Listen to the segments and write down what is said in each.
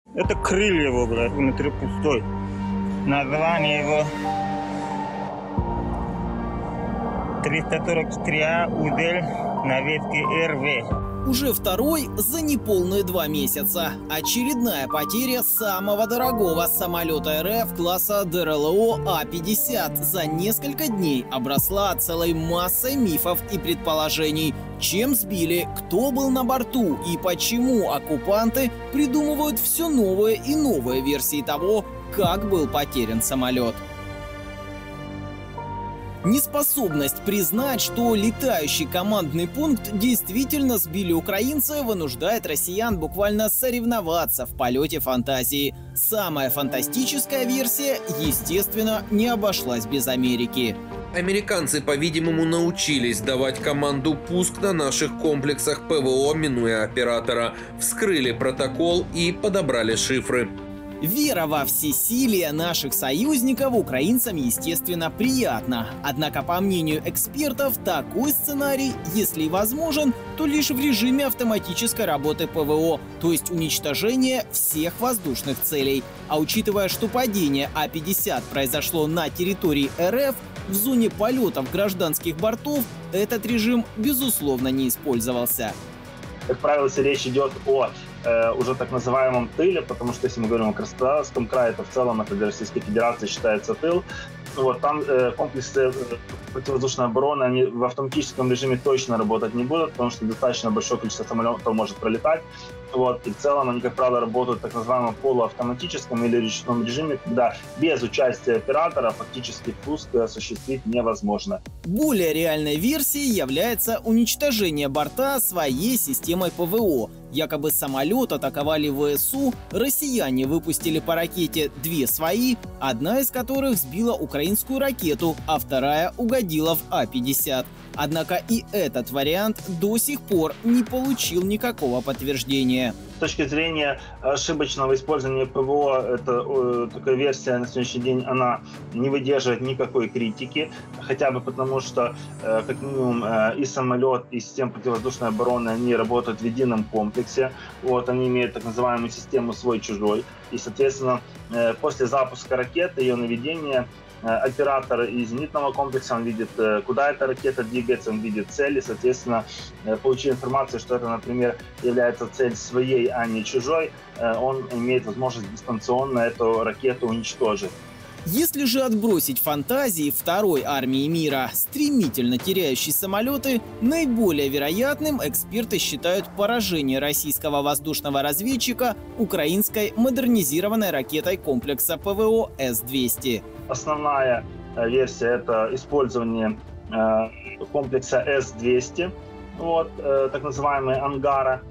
Это крылья его, блядь, внутри пустой. Название его 343А УЗЕЛ на ветке РВ. Уже второй за неполные 2 месяца. Очередная потеря самого дорогого самолета РФ класса ДРЛО А-50 за несколько дней обросла целой массой мифов и предположений. Чем сбили, кто был на борту и почему оккупанты придумывают все новые и новые версии того, как был потерян самолет. Неспособность признать, что летающий командный пункт действительно сбили украинцы, вынуждает россиян буквально соревноваться в полете фантазии. Самая фантастическая версия, естественно, не обошлась без Америки. Американцы, по-видимому, научились давать команду «пуск» на наших комплексах ПВО, минуя оператора, вскрыли протокол и подобрали шифры. Вера во всесилие наших союзников украинцам, естественно, приятна. Однако, по мнению экспертов, такой сценарий, если и возможен, то лишь в режиме автоматической работы ПВО, то есть уничтожения всех воздушных целей. А учитывая, что падение А-50 произошло на территории РФ, в зоне полетов гражданских бортов этот режим, безусловно, не использовался. Как правило, если речь идет о уже так называемом тыле, потому что если мы говорим о Краснодарском крае, то в целом это для Российской Федерации считается тыл. Вот, там комплексы противовоздушной обороны, они в автоматическом режиме точно работать не будут, потому что достаточно большое количество самолетов может пролетать. Вот, и в целом они, как правило, работают в так называемом полуавтоматическом или ручном режиме, когда без участия оператора фактически пуск осуществить невозможно. Более реальной версией является уничтожение борта своей системой ПВО. Якобы самолет атаковали ВСУ, россияне выпустили по ракете 2 свои, одна из которых сбила украинскую ракету, а вторая угодила в А-50. Однако и этот вариант до сих пор не получил никакого подтверждения. С точки зрения ошибочного использования ПВО, такая версия на сегодняшний день, она не выдерживает никакой критики, хотя бы потому, что как минимум и самолет, и система противовоздушной обороны, они работают в едином комплексе. Вот, они имеют так называемую систему свой-чужой. И, соответственно, после запуска ракеты, ее наведения, оператор из зенитного комплекса, он видит, куда эта ракета двигается, он видит цели, соответственно, получив информацию, что это, например, является цель своей, а не чужой, он имеет возможность дистанционно эту ракету уничтожить. Если же отбросить фантазии второй армии мира, стремительно теряющей самолеты, наиболее вероятным эксперты считают поражение российского воздушного разведчика украинской модернизированной ракетой комплекса ПВО С-200. Основная версия – это использование комплекса С-200, вот, так называемые «Ангара»,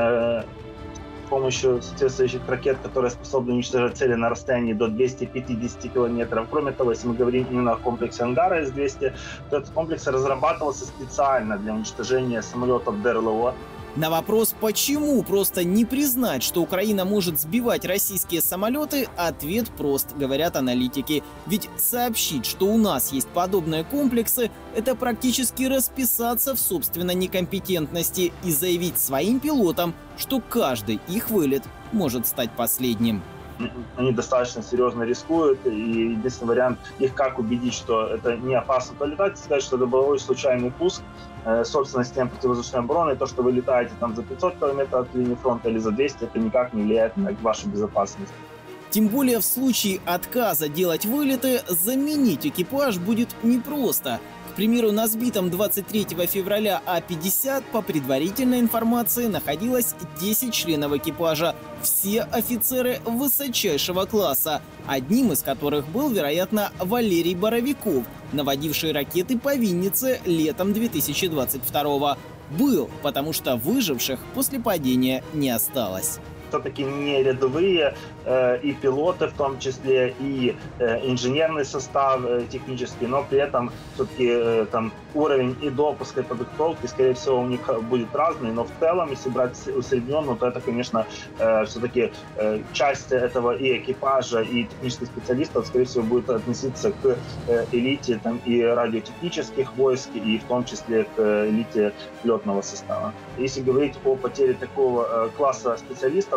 с помощью соответствующих ракет, которые способны уничтожать цели на расстоянии до 250 километров. Кроме того, если мы говорим именно о комплексе «Ангара С-200», то этот комплекс разрабатывался специально для уничтожения самолетов ДРЛО. На вопрос, почему просто не признать, что Украина может сбивать российские самолеты, ответ прост, говорят аналитики. Ведь сообщить, что у нас есть подобные комплексы, это практически расписаться в собственной некомпетентности и заявить своим пилотам, что каждый их вылет может стать последним. Они достаточно серьезно рискуют, и единственный вариант их как убедить, что это не опасно полетать, сказать, что это был случайный пуск, собственно, система противовоздушной обороны, то, что вы летаете там за 500 километров от линии фронта или за 200, это никак не влияет на вашу безопасность. Тем более в случае отказа делать вылеты заменить экипаж будет непросто. К примеру, на сбитом 23 февраля А-50 по предварительной информации находилось 10 членов экипажа, все офицеры высочайшего класса, одним из которых был, вероятно, Валерий Боровиков, наводивший ракеты по Виннице летом 2022-го. Был, потому что выживших после падения не осталось. Все-таки не рядовые, и пилоты в том числе, и инженерный состав технический, но при этом все-таки там уровень и допуска, и подготовки, скорее всего, у них будет разный, но в целом, если брать усредненно, то это, конечно, все-таки часть этого и экипажа, и технических специалистов, скорее всего, будет относиться к элите там, и радиотехнических войск, и в том числе к элите летного состава. Если говорить о потере такого класса специалистов,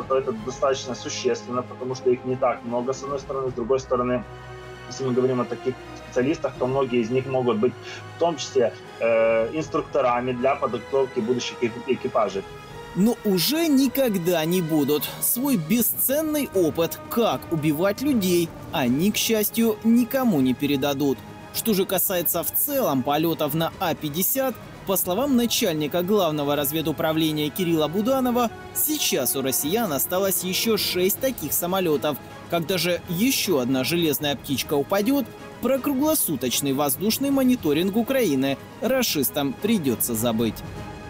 то это достаточно существенно, потому что их не так много, с одной стороны. С другой стороны, если мы говорим о таких специалистах, то многие из них могут быть в том числе инструкторами для подготовки будущих экипажей. Но уже никогда не будут. Свой бесценный опыт, как убивать людей, они, к счастью, никому не передадут. Что же касается в целом полетов на А-50, по словам начальника главного разведуправления Кирилла Буданова, сейчас у россиян осталось еще 6 таких самолетов. Когда же еще одна железная птичка упадет, про круглосуточный воздушный мониторинг Украины рашистам придется забыть.